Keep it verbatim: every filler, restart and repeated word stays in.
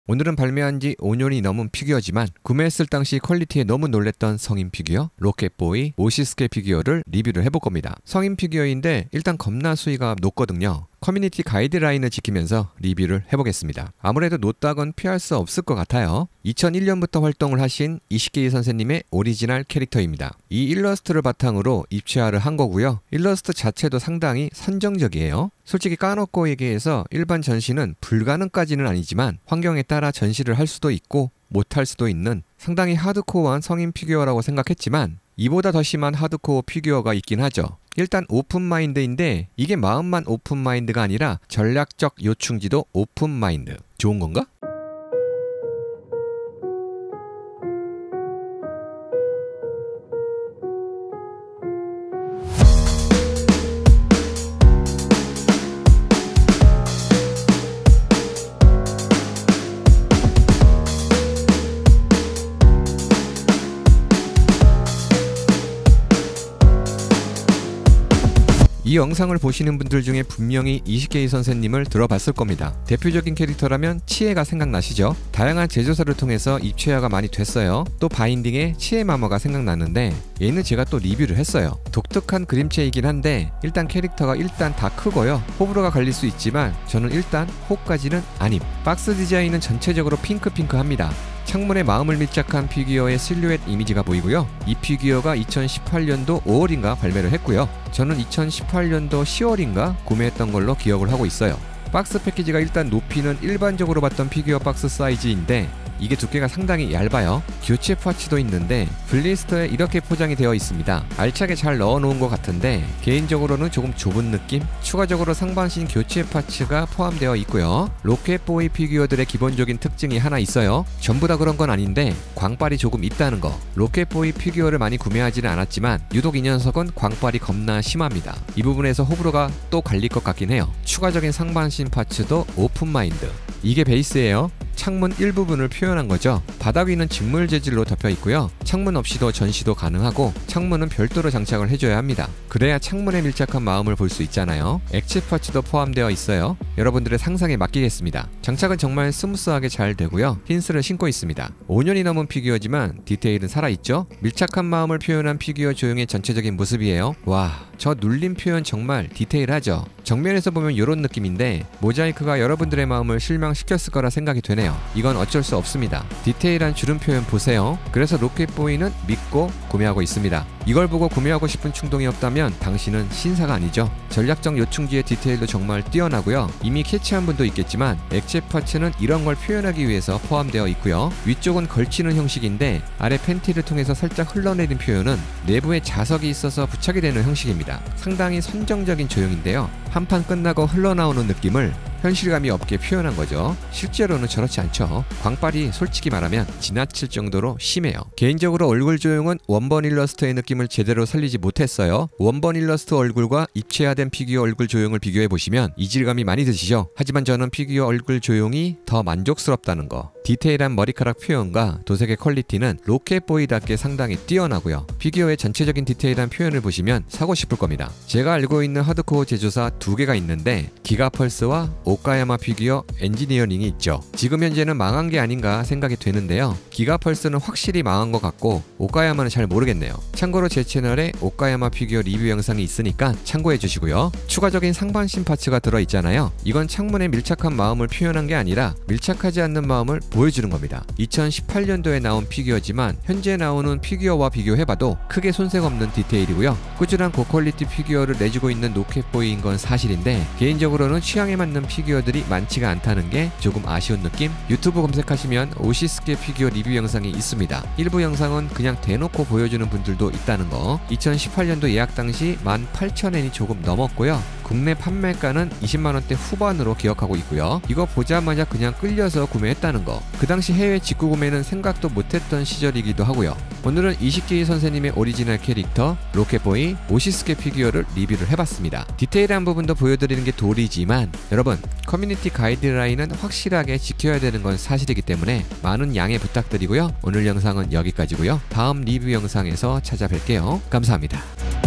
오늘은 발매한 지 오 년이 넘은 피규어지만 구매했을 당시 퀄리티에 너무 놀랬던 성인 피규어 로켓보이 오시스케 피규어를 리뷰를 해볼 겁니다. 성인 피규어인데 일단 겁나 수위가 높거든요. 커뮤니티 가이드라인을 지키면서 리뷰를 해보겠습니다. 아무래도 노딱은 피할 수 없을 것 같아요. 이천일 년부터 활동을 하신 이시케이 선생님의 오리지널 캐릭터입니다. 이 일러스트를 바탕으로 입체화를 한 거고요. 일러스트 자체도 상당히 선정적이에요. 솔직히 까놓고 얘기해서 일반 전시는 불가능까지는 아니지만 환경에 따라 전시를 할 수도 있고 못할 수도 있는 상당히 하드코어한 성인 피규어라고 생각했지만 이보다 더 심한 하드코어 피규어가 있긴 하죠. 일단 오픈마인드인데 이게 마음만 오픈마인드가 아니라 전략적 요충지도 오픈마인드. 좋은 건가? 이 영상을 보시는 분들 중에 분명히 이시케이 선생님을 들어봤을 겁니다. 대표적인 캐릭터라면 치에가 생각나시죠? 다양한 제조사를 통해서 입체화가 많이 됐어요. 또 바인딩에 치에 마머가 생각났는데 얘는 제가 또 리뷰를 했어요. 독특한 그림체이긴 한데 일단 캐릭터가 일단 다 크고요. 호불호가 갈릴 수 있지만 저는 일단 호까지는 아님. 박스 디자인은 전체적으로 핑크핑크합니다. 창문에 마음을 밀착한 피규어의 실루엣 이미지가 보이고요. 이 피규어가 이천십팔 년도 오월인가 발매를 했고요. 저는 이천십팔 년도 시월인가 구매했던 걸로 기억을 하고 있어요. 박스 패키지가 일단 높이는 일반적으로 봤던 피규어 박스 사이즈인데 이게 두께가 상당히 얇아요. 교체 파츠도 있는데 블리스터에 이렇게 포장이 되어 있습니다. 알차게 잘 넣어놓은 것 같은데 개인적으로는 조금 좁은 느낌? 추가적으로 상반신 교체 파츠가 포함되어 있고요. 로켓보이 피규어들의 기본적인 특징이 하나 있어요. 전부 다 그런 건 아닌데 광빨이 조금 있다는 거. 로켓보이 피규어를 많이 구매하지는 않았지만 유독 이 녀석은 광빨이 겁나 심합니다. 이 부분에서 호불호가 또 갈릴 것 같긴 해요. 추가적인 상반신 파츠도 오픈마인드. 이게 베이스예요. 창문 일부분을 표현한 거죠. 바닥 위는 직물 재질로 덮여 있고요. 창문 없이도 전시도 가능하고 창문은 별도로 장착을 해줘야 합니다. 그래야 창문에 밀착한 마음을 볼 수 있잖아요. 액체 파츠도 포함되어 있어요. 여러분들의 상상에 맡기겠습니다. 장착은 정말 스무스하게 잘 되고요. 핀스를 신고 있습니다. 오 년이 넘은 피규어지만 디테일은 살아있죠. 밀착한 마음을 표현한 피규어 조형의 전체적인 모습이에요. 와, 저 눌림 표현 정말 디테일하죠. 정면에서 보면 이런 느낌인데 모자이크가 여러분들의 마음을 실망시켰을 거라 생각이 되네요. 이건 어쩔 수 없습니다. 디테일한 주름 표현 보세요. 그래서 로켓보이는 믿고 구매하고 있습니다. 이걸 보고 구매하고 싶은 충동이 없다면 당신은 신사가 아니죠. 전략적 요충지의 디테일도 정말 뛰어나고요. 이미 캐치한 분도 있겠지만 액체 파츠는 이런 걸 표현하기 위해서 포함되어 있고요. 위쪽은 걸치는 형식인데 아래 팬티를 통해서 살짝 흘러내린 표현은 내부에 자석이 있어서 부착이 되는 형식입니다. 상당히 선정적인 조형인데요. 한 판 끝나고 흘러나오는 느낌을 현실감이 없게 표현한 거죠. 실제로는 저렇지 않죠. 광빨이 솔직히 말하면 지나칠 정도로 심해요. 개인적으로 얼굴 조형은 원본 일러스트의 느낌을 제대로 살리지 못했어요. 원본 일러스트 얼굴과 입체화된 피규어 얼굴 조형을 비교해보시면 이질감이 많이 드시죠. 하지만 저는 피규어 얼굴 조형이 더 만족스럽다는 거. 디테일한 머리카락 표현과 도색의 퀄리티는 로켓보이답게 상당히 뛰어나고요. 피규어의 전체적인 디테일한 표현을 보시면 사고 싶을 겁니다. 제가 알고 있는 하드코어 제조사 두 개가 있는데 기가펄스와 오카야마 피규어 엔지니어링이 있죠. 지금 현재는 망한 게 아닌가 생각이 되는데요. 기가펄스는 확실히 망한 것 같고 오카야마는 잘 모르겠네요. 참고로 제 채널에 오카야마 피규어 리뷰 영상이 있으니까 참고해 주시고요. 추가적인 상반신 파츠가 들어있잖아요. 이건 창문에 밀착한 마음을 표현한 게 아니라 밀착하지 않는 마음을 보여주는 겁니다. 이천십팔 년도에 나온 피규어지만 현재 나오는 피규어와 비교해봐도 크게 손색 없는 디테일이고요. 꾸준한 고퀄리티 피규어를 내주고 있는 로켓보이인 건 사실인데 개인적으로는 취향에 맞는 피규어들이 많지가 않다는 게 조금 아쉬운 느낌? 유튜브 검색하시면 오시스케 피규어 리뷰 영상이 있습니다. 일부 영상은 그냥 대놓고 보여주는 분들도 있다는 거. 이천십팔 년도 예약 당시 만 팔천 엔이 조금 넘었고요. 국내 판매가는 이십만 원대 후반으로 기억하고 있고요. 이거 보자마자 그냥 끌려서 구매했다는 거. 그 당시 해외 직구 구매는 생각도 못했던 시절이기도 하고요. 오늘은 이시케이 선생님의 오리지널 캐릭터 로켓보이 오시스케 피규어를 리뷰를 해봤습니다. 디테일한 부분도 보여드리는 게 도리지만 여러분 커뮤니티 가이드라인은 확실하게 지켜야 되는 건 사실이기 때문에 많은 양해 부탁드리고요. 오늘 영상은 여기까지고요. 다음 리뷰 영상에서 찾아뵐게요. 감사합니다.